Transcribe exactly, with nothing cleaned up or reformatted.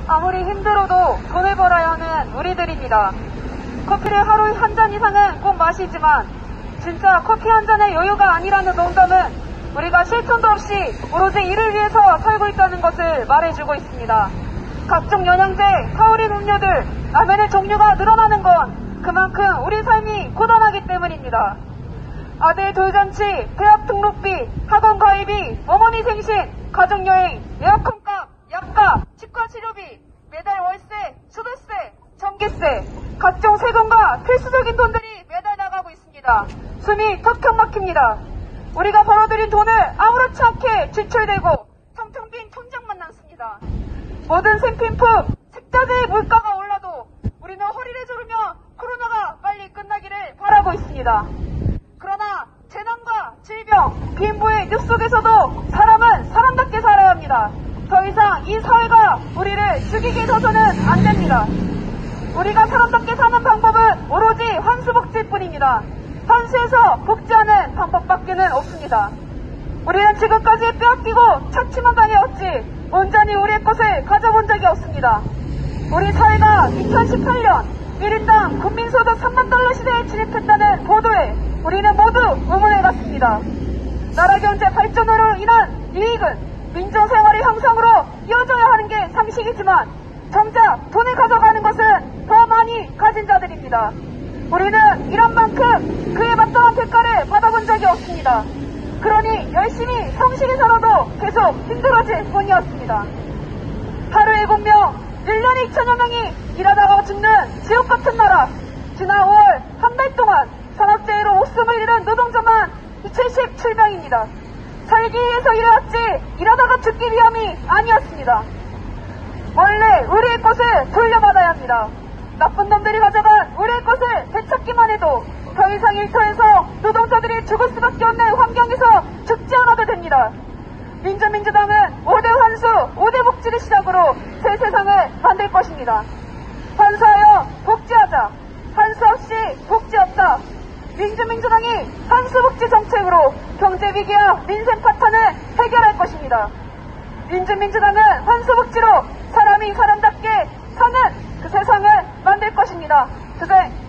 아무리 힘들어도 돈을 벌어야 하는 우리들입니다. 커피를 하루 한 잔 이상은 꼭 마시지만 진짜 커피 한 잔의 여유가 아니라는 농담은 우리가 실천도 없이 오로지 이를 위해서 살고 있다는 것을 말해주고 있습니다. 각종 영양제, 타우린 음료들, 라면의 종류가 늘어나는 건 그만큼 우리 삶이 고단하기 때문입니다. 아들 돌잔치, 대학 등록비, 학원 가입비, 어머니 생신, 가족여행, 에어컨값, 약값, 치과 치료비, 매달 월세, 수도세, 전기세, 각종 세금과 필수적인 돈들이 매달 나가고 있습니다. 숨이 턱턱 막힙니다. 우리가 벌어들인 돈을 아무렇지 않게 지출되고 텅텅 빈 통장만 남습니다. 모든 생필품, 식자재의 물가가 올라도 우리는 허리를 조르며 코로나가 빨리 끝나기를 바라고 있습니다. 그러나 재난과 질병, 빈부의 늪 속에서도 사람은 사람답게 살아야 합니다. 더 이상 이 사회가 우리를 죽이게 해서는 안 됩니다. 우리가 사람답게 사는 방법은 오로지 환수복지일 뿐입니다. 환수해서 복지하는 방법밖에는 없습니다. 우리는 지금까지 빼앗기고 착취만 당해왔지 온전히 우리의 것을 가져본 적이 없습니다. 우리 사회가 이천십팔 년 일 인당 국민소득 삼만 달러 시대에 진입했다는 보도에 우리는 모두 의문을 갖습니다. 나라 경제 발전으로 인한 이익은 민주생활의 향상으로 이어져야 하는 게 상식이지만 정작 돈을 가져가는 것은 더 많이 가진 자들입니다. 우리는 일한 만큼 그에 마땅한 대가를 받아본 적이 없습니다. 그러니 열심히 성실히 살아도 계속 힘들어질 뿐이었습니다. 하루에 공명, 일 년에 이천여 명이 일하다가 죽는 지옥 같은 나라. 지난 오월 한 달 동안 산업재해로 목숨을 잃은 노동자만 칠십칠 명입니다. 살기 위해서 일해왔지 일하다가 죽기 위함이 아니었습니다. 원래 우리의 것을 돌려받아야 합니다. 나쁜 놈들이 가져간 우리의 것을 되찾기만 해도 더 이상 일터에서 노동자들이 죽을 수밖에 없는 환경에서 죽지 않아도 됩니다. 민주민주당은 오 대 환수, 오 대 복지를 시작으로 새 세상을 만들 것입니다. 환수하여 복지하자. 환수 없이 복지 없다. 민주민주당이 환수복지 정책으로 경제위기와 민생 파탄을 해결할 것입니다. 민주민주당은 환수복지로 사람이 사람답게 사는 그 세상을 만들 것입니다. 그게